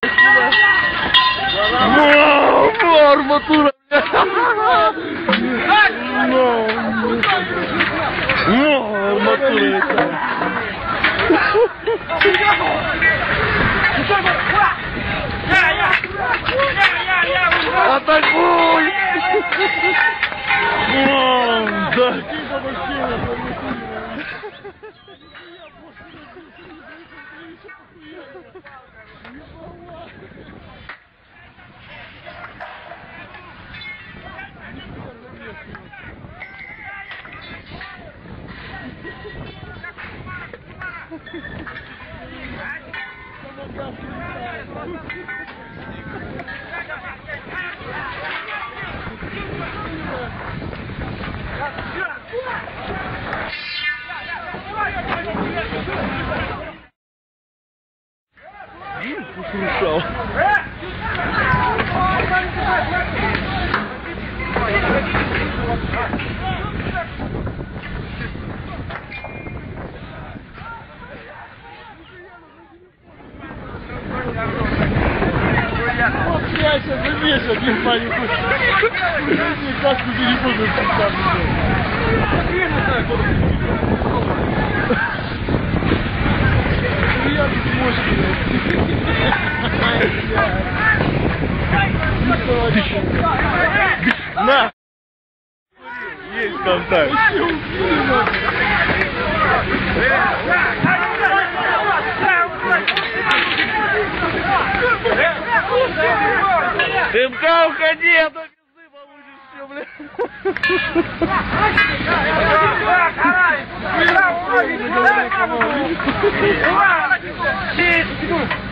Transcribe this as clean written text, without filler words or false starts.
Арматура, атакуй! Да. Пошуршал. Я сейчас замешан, не панику. Никак не буду сам. Я тут мощный. На! Есть контакт. МК, уходи, а то пизды получишь все, бля.